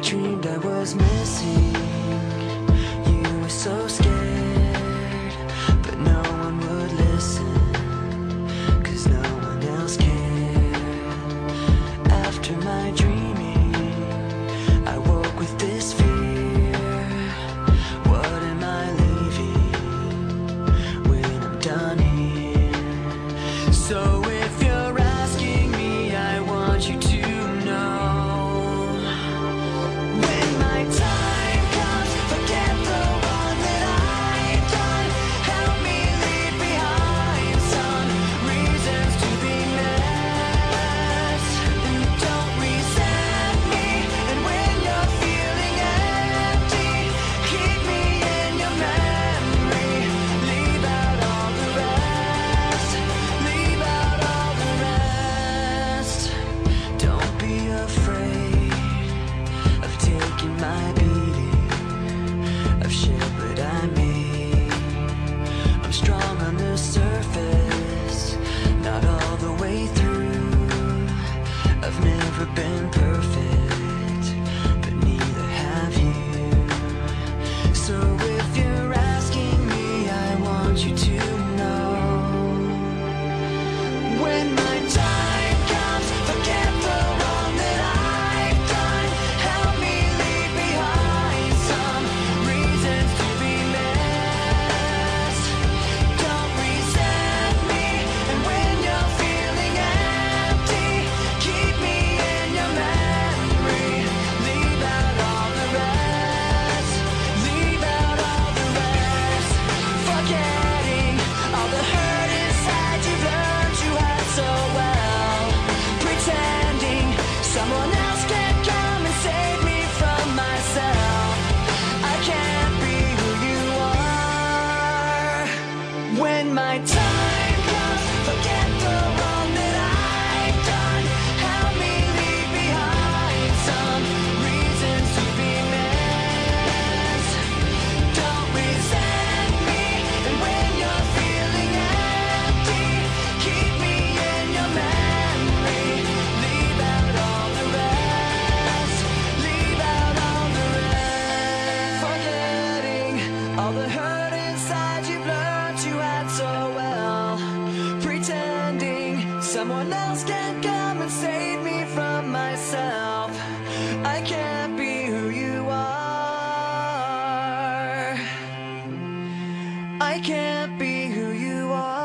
dreamed I was missing. You were so scared, but no one would listen, 'cause no one else cared. After my dreaming, I woke with this fear. What am I leaving when I'm done here? So if you're asking me, I want you to know, when my time comes, forget the wrong that I've done. Help me leave behind some reasons to be missed. And don't resent me, and when you're feeling empty, keep me in your memory. Leave out all the rest. Leave out all the rest. Don't be afraid of taking my beating, of shit that I made. I'm strong on the surface, not all the way through. I've never been perfect, but neither have you. So if you're asking me, I want you to know, when my time comes, forget the wrong that I've done. Help me leave behind some reasons to be missed. Don't resent me, and when you're feeling empty, keep me in your memory. Leave out all the rest. Leave out all the rest. Forgetting all the hurt inside you've learned you had so well. Pretending someone else can come and save me from myself. I can't be who you are. When my time comes, forget the wrong that I've done. Help me leave behind some reasons to be missed. Don't resent me, and when you're feeling empty, keep me in your memory. Leave out all the rest. Leave out all the rest. Forgetting all the hurt inside you've learned you had so well. Pretending someone else can come and save me from myself. I can't be who you are. I can't be who you are.